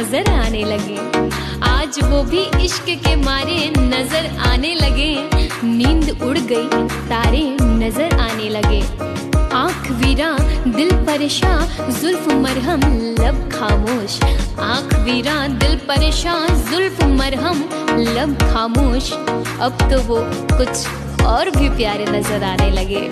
नजर आने लगे। आज वो भी इश्क के मारे नजर आने लगे। नींद उड़ गई, तारे नजर आने लगे। आँख वीरा दिल परेशान, जुल्फ मरहम लब खामोश। आँख वीरा दिल परेशान, जुल्फ मरहम लब खामोश। अब तो वो कुछ और भी प्यारे नजर आने लगे।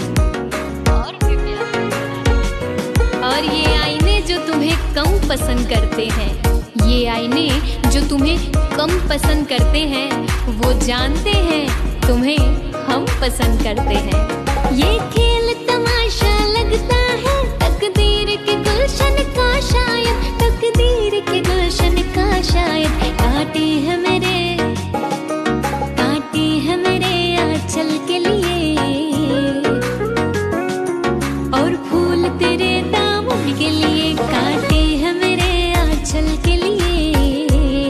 और ये आईने जो तुम्हें कम पसंद करते हैं, ये आईने जो तुम्हें कम पसंद करते हैं, वो जानते हैं तुम्हें हम पसंद करते हैं। ये खेल तमाशा लगता है तकदीर के गुलशन का शायद, तकदीर के गुलशन का शायद। काटे हैं मेरे आंचल के लिए, और फूल तेरे दामन के लिए। काटे हैं मेरे आंचल के लिए,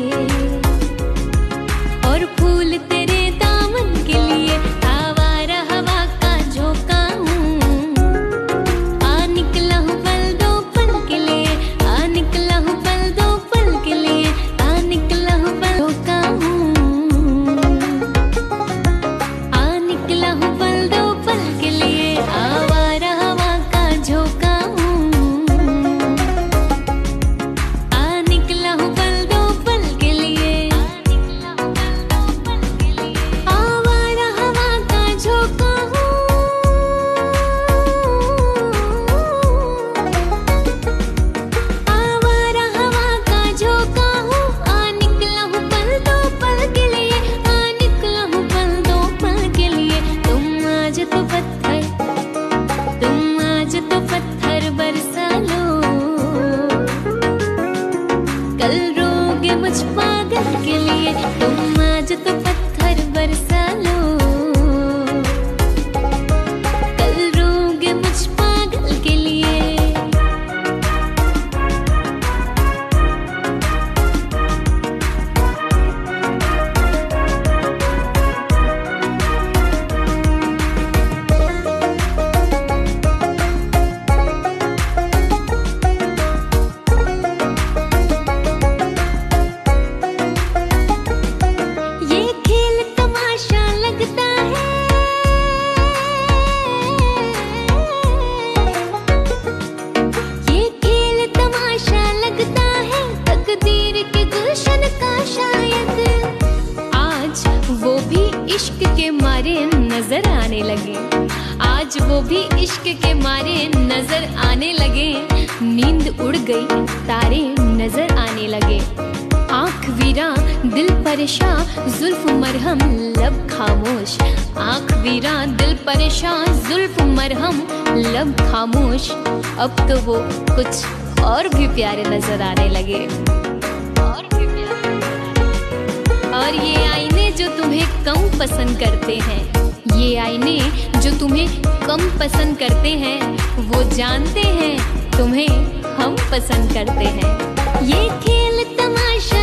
और फूल तेरे दामन के लिए। आवारा हवा का झोंका हूँ, आ निकला हूँ पल दो पल के लिए। आ निकला हूँ पल दो पल के लिए। आ निकला हूँ पल झोंका हूँ, आ निकला हूँ पल दो पल के लिए। आवारा हवा का झोंका हूँ, आ निकला हूँ पल दो पल के लिए। आवारा हवा का झोंका हूँ, आवारा हवा का झोंका हूँ। आ निकला हूँ पल दो पल के लिए। आ निकला हूँ पल दो पल के लिए। तुम आज तो पत्थर बरसा लो, कल रोगे मुझ पागल के लिए। तुम आज तो पत्थर बरसा लो, कल रोगे मुझ पागल के लिए। ये खेल तमाशा लगता है, ये खेल तमाशा लगता है तकदीर के गुलशन का शायद। आज वो भी इश्क के मारे नजर आने लगे। आज वो भी इश्क के मारे नजर आने लगे। नींद उड़ गई, तारे नजर आने लगे। आँख वीरा दिल परेशान, जुल्फ मरहम लब खामोश। आँख वीरा दिल परेशान, जुल्फ मरहम लब खामोश। अब तो वो कुछ और भी प्यारे नजर आने लगे। और ये आईने जो तुम्हें कम पसंद करते हैं, ये आईने जो तुम्हें कम पसंद करते हैं, वो जानते हैं तुम्हें हम पसंद करते हैं। ये खेल तमाशा